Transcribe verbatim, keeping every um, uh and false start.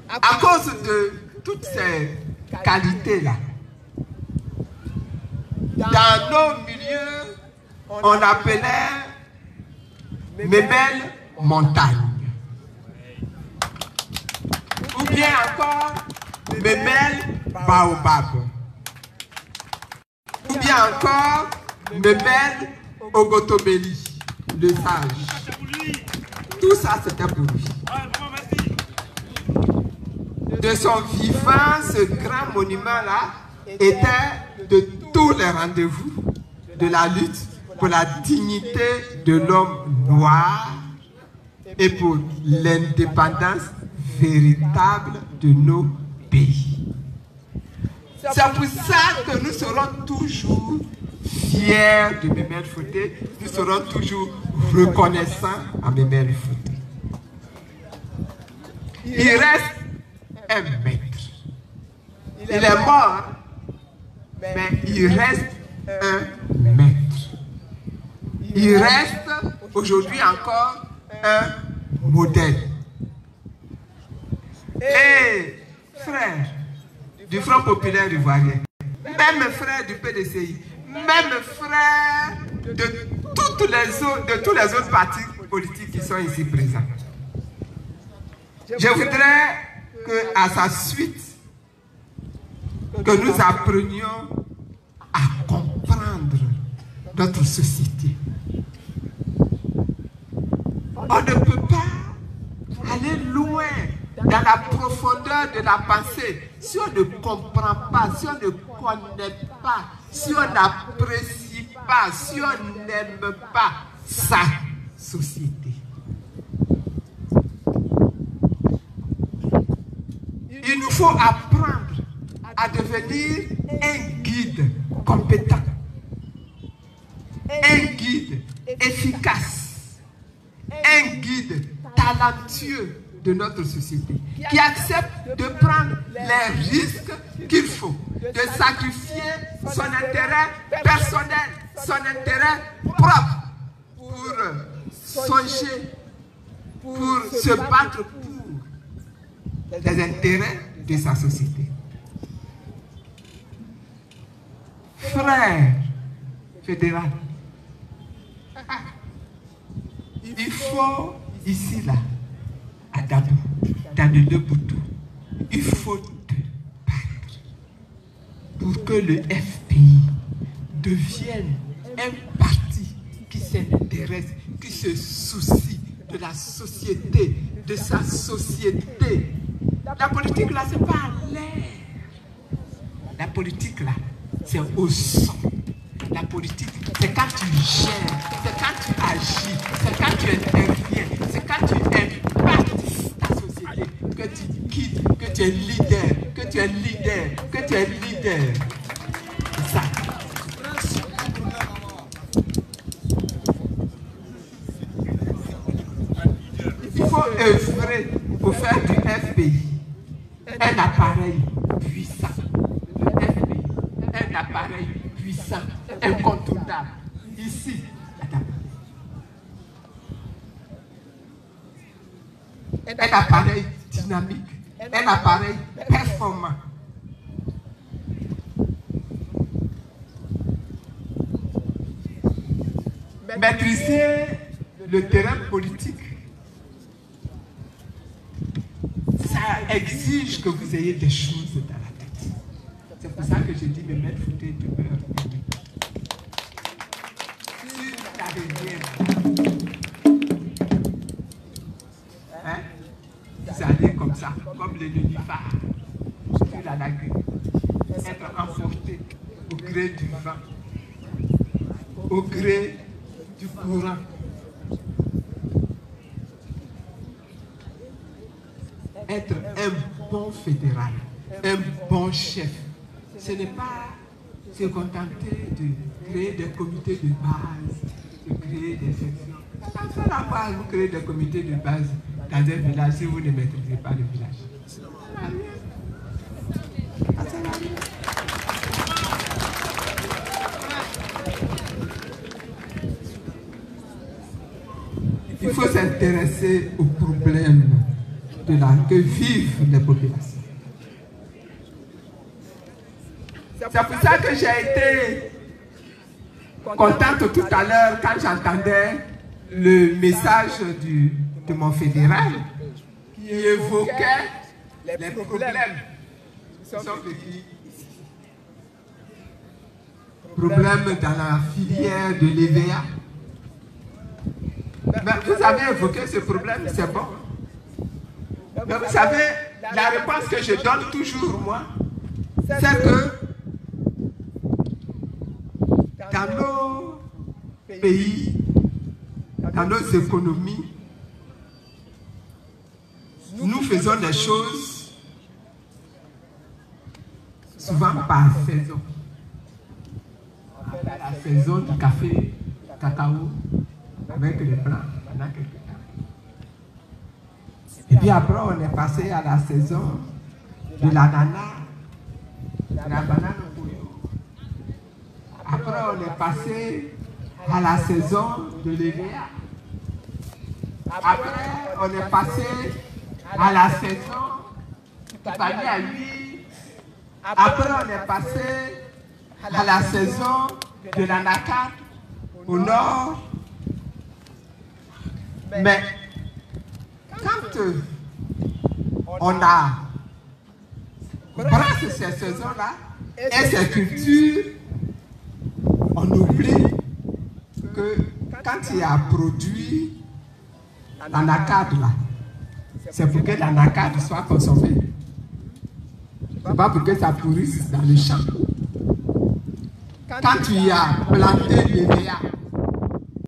à cause de toutes ces qualités-là, dans nos milieux, on appelait mes belles montagnes. Ou bien encore mes belles baobabs. Ou bien encore mes belles Ogotobeli, le sage. Tout ça, c'était pour lui. De son vivant, ce grand monument-là était de tous les rendez-vous de la lutte pour la dignité de l'homme noir et pour l'indépendance véritable de nos pays. C'est pour ça que nous serons toujours fiers de Memel Foté, nous serons toujours reconnaissants à Memel Foté. Il reste un maître. Il est mort, mais il reste un maître. Il reste aujourd'hui encore un modèle. Et frère du Front populaire ivoirien, même frère du P D C I, même frère de, toutes les autres, de tous les autres partis politiques qui sont ici présents, je voudrais qu'à sa suite, que nous apprenions à comprendre notre société. On ne peut pas aller loin dans la profondeur de la pensée si on ne comprend pas, si on ne connaît pas, si on n'apprécie pas, si on n'aime pas sa société. Il nous faut apprendre à devenir un guide compétent, un guide efficace, un guide talentueux de notre société, qui accepte de prendre les risques qu'il faut, de sacrifier son intérêt personnel, son intérêt propre, pour songer, pour se battre pour les intérêts de sa société. Frère fédéral, il faut ici, là, à Dabou, dans le Leboutou, il faut te battre pour que le F P I devienne un parti qui s'intéresse, qui se soucie de la société, de sa société. La politique là, c'est pas à l'air. La politique là, c'est au sang. La politique, c'est quand tu gères, c'est quand tu agis, c'est quand tu interviens, c'est quand tu impactes ta société, que tu guides, que tu es leader, que tu es leader, que tu es leader. C'est ça. Il faut œuvrer pour faire du F P I un appareil puissant. Le F P I, un appareil puissant, incontournable. Ici, un appareil dynamique, un appareil performant. Maîtriser le terrain politique, ça exige que vous ayez des choses dans la tête. C'est pour ça que je dis, me mettre Foté demeure. Si tu n'avais rien, hein, vous allez comme ça, comme le nénuphar, sur la lagune, être emporté au gré du vent, au gré du courant. Être un bon fédéral, un bon chef, ce n'est pas se contenter de créer des comités de base, de créer des sections. Ça ne sert à quoi vous créer des comités de base dans un village si vous ne maîtrisez pas le village? Ça sert à rien. Ça sert à rien. Il faut s'intéresser aux problèmes de la, que vivent les populations. C'est pour ça que j'ai été contente tout à l'heure quand j'entendais le message du, de mon fédéral qui évoquait les problèmes qui sont vécus. Problèmes dans la filière de l'E V A. Mais vous avez évoqué ce problème, c'est bon. Mais vous savez, la réponse que je donne toujours, moi, c'est que dans nos pays, dans nos économies, nous faisons des choses souvent par saison. La saison du café, du cacao, avec les blancs pendant quelques temps. Et puis après, on est passé à la saison de l'ananas, de la banane au bouillon. Après, on est passé à la saison de l'E V A. Après, on est passé à la saison du panier à huile. Après, on est passé à la saison de l'anacarde au nord. Mais quand euh, on a brassé ces saisons-là et ces cultures, on oublie que quand il y a produit l'anacarde là, c'est pour que l'anacarde soit consommée. Ce n'est pas pour que ça pourrisse dans le champ. Quand tu as planté l'E V A,